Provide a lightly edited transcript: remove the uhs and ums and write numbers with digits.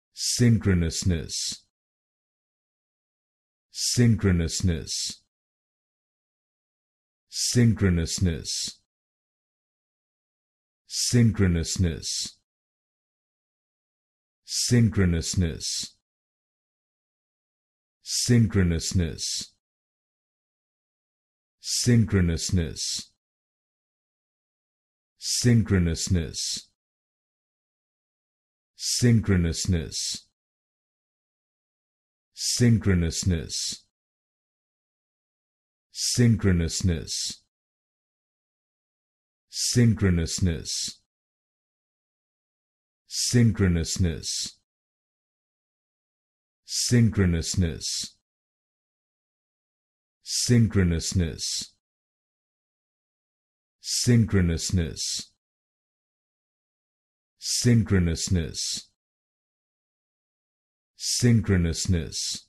Synchronousness. Synchronousness. Synchronousness. Synchronousness. Synchronousness. Synchronousness. Synchronousness. Synchronousness. Synchronousness. Synchronousness. Synchronousness. Synchronousness. Synchronousness. Synchronousness. Synchronousness. Synchronousness. Synchronousness. Synchronousness.